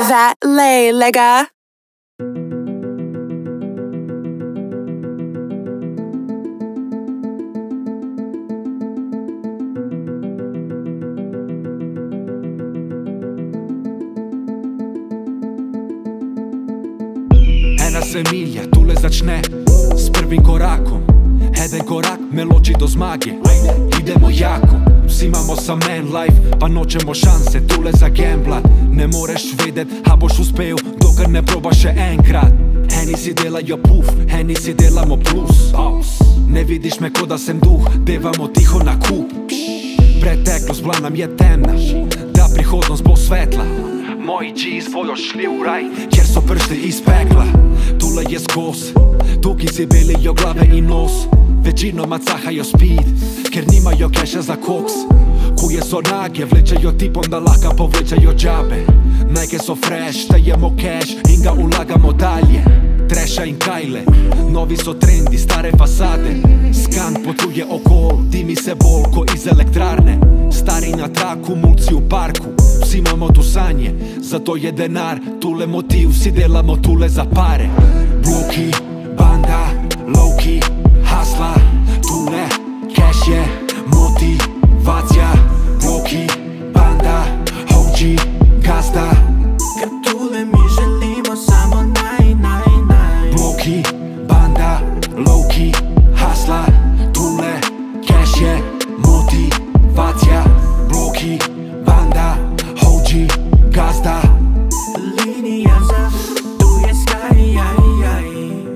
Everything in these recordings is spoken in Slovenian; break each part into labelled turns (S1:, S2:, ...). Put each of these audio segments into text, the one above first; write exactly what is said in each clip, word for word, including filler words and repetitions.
S1: That lay, lega.
S2: Ena semilja tule začne s prvim korakom. Eden korak me loči do zmage. Idemo jako, vsi imamo sam en life, pa nočemo šanse tule za gamblat. Ne moreš vedet, a boš uspel, dokler ne probaš še enkrat. Eni si delajo puf, eni si delamo plus. Ne vidiš me, ko da sem duh, devamo tiho na kup. Preteklost bila nam je temna, da prihodnost bo svetla. Moji G's bojo šli v raj, kjer so pršli iz pekla. Tule je skos, tukaj si belijo glave in nos. Večinoma cahajo speed, ker nimajo keša za koks. Kuje so nage, vlečejo tipom, da lahko povlečejo džabe. Nike so fresh, tajemo cash in ga ulagamo dalje. Treša in kajle, novi so trendi, stare fasade. Skan potuje okol, dimi se bolj ko iz elektrarne. Stari na traku, mulci v parku, vsi imamo tu sanje, zato je denar, tule motiv, vsi delamo tule za pare. Bloki, banda, lowki, hasla, tule, cash je, motivacija. Bloki, banda, O G, gazda.
S3: Ker tule mi želimo samo naj, naj, naj.
S2: Bloki, banda, lowki, hasla, tule, cash je, motivacija. Bloki, banda, O G, gazda.
S3: Linija za, tu je skaj, jaj, jaj.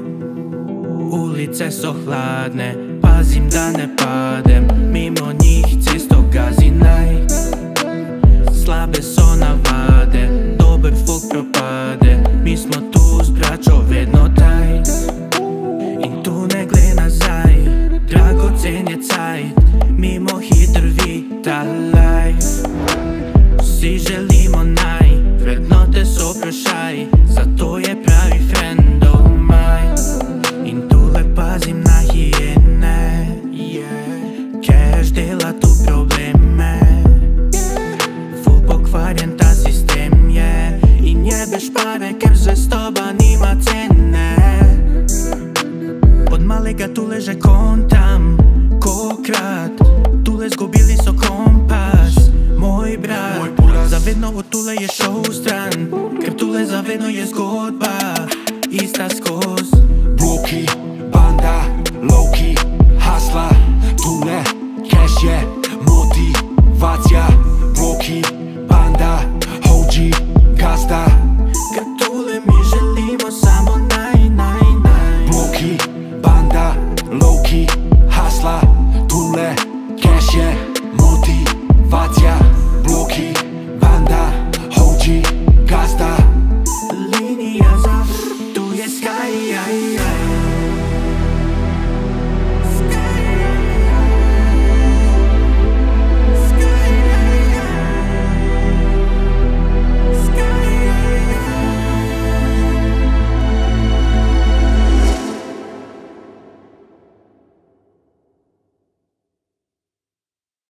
S3: Ulice so hladne, pazim da ne padem. Mimo njih cesto gazi naj. Slabe so navade, dober folk propade. Mi smo tu s braćo vedno taj. In tu ne gle nazaj, dragocen je cajt. Mimo hitr vita life. Vsi želimo naj, vrednote so vprašaj. Zato je pravi friendov maj. In tule pazim na hijene, cash dela tu probleme. Ful pokvarjen ta sistem je. In jebeš pare, ker zvestoba nima cene. Od malega tule že kontam, kokrat. Tule zgubili so kompas, moj brat. Zavedno od tule je šel stran, ker tule zavedno je zgodba ista skoz.
S2: Bloki, banda, lowki, hasla, tule, cash je, motivacija. Bloki, banda, O G, gazda.
S3: Ker tule mi želimo samo naj, naj, naj.
S2: Bloki, banda, lowki, hasla, tule, cash je, motivacija. Bloki, banda, O G, gazda.
S3: Linija za, tu je skaj, jaj, jaj.